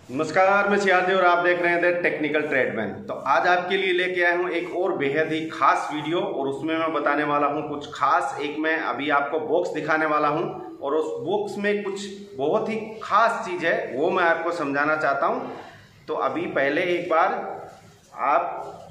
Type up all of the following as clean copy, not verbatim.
नमस्कार, मैं सियाजी और आप देख रहे हैं द टेक्निकल ट्रेडमैन। तो आज आपके लिए लेके आया हूँ एक और बेहद ही खास वीडियो और उसमें मैं बताने वाला हूँ कुछ खास। एक मैं अभी आपको बॉक्स दिखाने वाला हूँ और उस बॉक्स में कुछ बहुत ही खास चीज़ है, वो मैं आपको समझाना चाहता हूँ। तो अभी पहले एक बार आप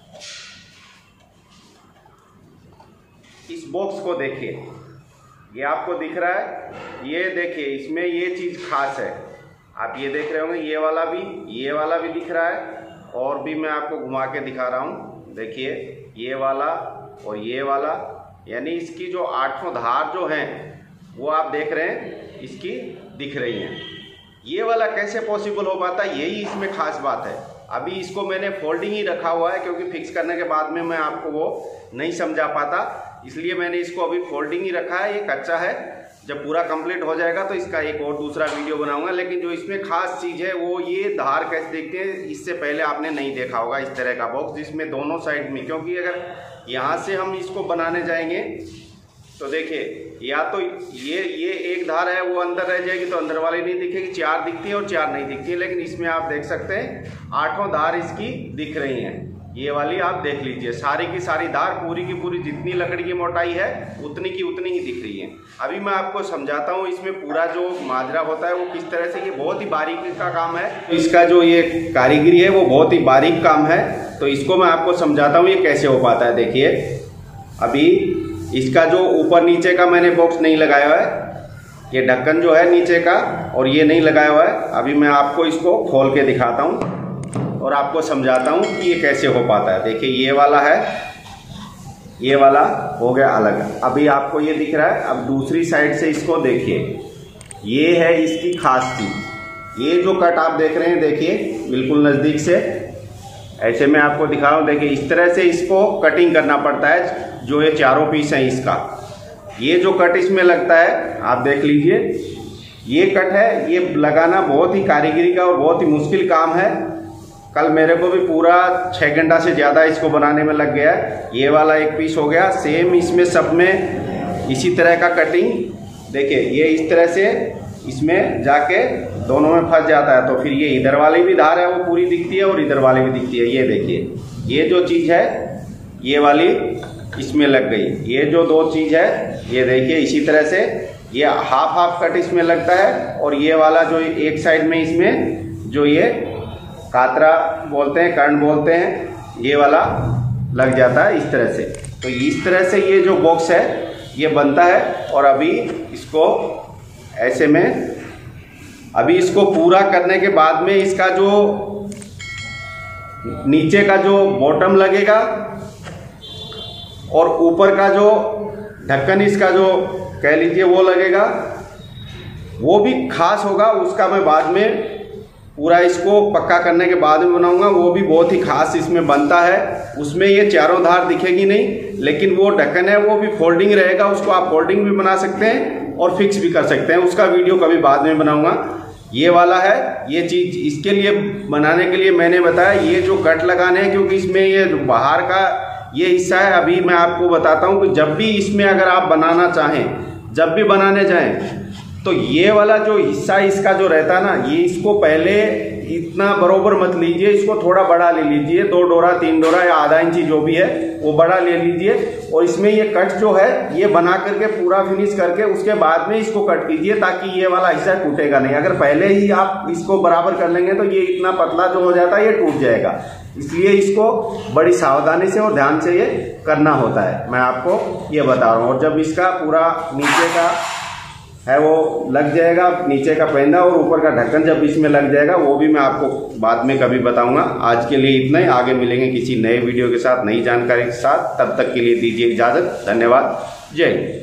इस बॉक्स को देखिए, ये आपको दिख रहा है, ये देखिए इसमें ये चीज़ खास है। आप ये देख रहे होंगे, ये वाला भी दिख रहा है और भी मैं आपको घुमा के दिखा रहा हूँ। देखिए ये वाला और ये वाला, यानी इसकी जो आठों धार जो हैं वो आप देख रहे हैं, इसकी दिख रही हैं। ये वाला कैसे पॉसिबल हो पाता है, यही इसमें खास बात है। अभी इसको मैंने फोल्डिंग ही रखा हुआ है क्योंकि फिक्स करने के बाद में मैं आपको वो नहीं समझा पाता, इसलिए मैंने इसको अभी फोल्डिंग ही रखा है। ये कच्चा है, जब पूरा कंप्लीट हो जाएगा तो इसका एक और दूसरा वीडियो बनाऊंगा। लेकिन जो इसमें खास चीज़ है वो ये धार कैसे देखते हैं, इससे पहले आपने नहीं देखा होगा इस तरह का बॉक्स जिसमें दोनों साइड में, क्योंकि अगर यहाँ से हम इसको बनाने जाएंगे तो देखिए या तो ये एक धार है वो अंदर रह जाएगी तो अंदर वाली नहीं दिखेगी, चार दिखती है और चार नहीं दिखती है। लेकिन इसमें आप देख सकते हैं आठों धार इसकी दिख रही हैं। ये वाली आप देख लीजिए, सारी की सारी धार पूरी की पूरी जितनी लकड़ी की मोटाई है उतनी की उतनी ही दिख रही है। अभी मैं आपको समझाता हूँ इसमें पूरा जो माजरा होता है वो किस तरह से, ये बहुत ही बारीकी का काम है। इसका जो ये कारीगरी है वो बहुत ही बारीक काम है, तो इसको मैं आपको समझाता हूँ ये कैसे हो पाता है। देखिए अभी इसका जो ऊपर नीचे का मैंने बॉक्स नहीं लगाया हुआ है, ये ढक्कन जो है नीचे का और ये नहीं लगाया हुआ है। अभी मैं आपको इसको खोल के दिखाता हूँ और आपको समझाता हूँ कि ये कैसे हो पाता है। देखिए ये वाला है, ये वाला हो गया अलग। अभी आपको ये दिख रहा है, अब दूसरी साइड से इसको देखिए, ये है इसकी खास चीज। ये जो कट आप देख रहे हैं, देखिए बिल्कुल नज़दीक से ऐसे मैं आपको दिखा रहा हूँ। देखिए इस तरह से इसको कटिंग करना पड़ता है। जो ये चारों पीस हैं इसका, ये जो कट इसमें लगता है आप देख लीजिए, ये कट है, ये लगाना बहुत ही कारीगरी का और बहुत ही मुश्किल काम है। कल मेरे को भी पूरा 6 घंटा से ज़्यादा इसको बनाने में लग गया है। ये वाला एक पीस हो गया, सेम इसमें सब में इसी तरह का कटिंग। देखिए ये इस तरह से इसमें जाके दोनों में फंस जाता है, तो फिर ये इधर वाली भी धार है वो पूरी दिखती है और इधर वाली भी दिखती है। ये देखिए ये जो चीज़ है ये वाली इसमें लग गई। ये जो दो चीज़ है ये देखिए इसी तरह से ये हाफ कट इसमें लगता है और ये वाला जो एक साइड में इसमें जो ये कातरा बोलते हैं, कर्ण बोलते हैं, ये वाला लग जाता है इस तरह से। तो इस तरह से ये जो बॉक्स है ये बनता है। और अभी इसको ऐसे में, अभी इसको पूरा करने के बाद में इसका जो नीचे का जो बॉटम लगेगा और ऊपर का जो ढक्कन इसका जो कह लीजिए वो लगेगा, वो भी खास होगा। उसका मैं बाद में पूरा इसको पक्का करने के बाद में बनाऊंगा, वो भी बहुत ही खास इसमें बनता है। उसमें ये चारों धार दिखेगी नहीं, लेकिन वो ढक्कन है वो भी फोल्डिंग रहेगा, उसको आप फोल्डिंग भी बना सकते हैं और फिक्स भी कर सकते हैं। उसका वीडियो कभी बाद में बनाऊंगा। ये वाला है ये चीज़, इसके लिए बनाने के लिए मैंने बताया ये जो कट लगाने हैं, क्योंकि इसमें ये बाहर का ये हिस्सा है। अभी मैं आपको बताता हूँ कि जब भी इसमें अगर आप बनाना चाहें, जब भी बनाने जाएं, तो ये वाला जो हिस्सा इसका जो रहता है ना, ये इसको पहले इतना बरोबर मत लीजिए, इसको थोड़ा बड़ा ले लीजिए, 2 डोरा 3 डोरा या आधा इंची जो भी है वो बड़ा ले लीजिए। और इसमें ये कट जो है ये बना करके पूरा फिनिश करके उसके बाद में इसको कट कीजिए, ताकि ये वाला हिस्सा टूटेगा नहीं। अगर पहले ही आप इसको बराबर कर लेंगे तो ये इतना पतला जो हो जाता है ये टूट जाएगा। इसलिए इसको बड़ी सावधानी से और ध्यान से ये करना होता है, मैं आपको ये बता रहा हूँ। और जब इसका पूरा नीचे का है वो लग जाएगा, नीचे का पैंदा और ऊपर का ढक्कन जब इसमें लग जाएगा, वो भी मैं आपको बाद में कभी बताऊंगा। आज के लिए इतना ही, आगे मिलेंगे किसी नए वीडियो के साथ, नई जानकारी के साथ। तब तक के लिए दीजिए इजाज़त। धन्यवाद। जय हिंद।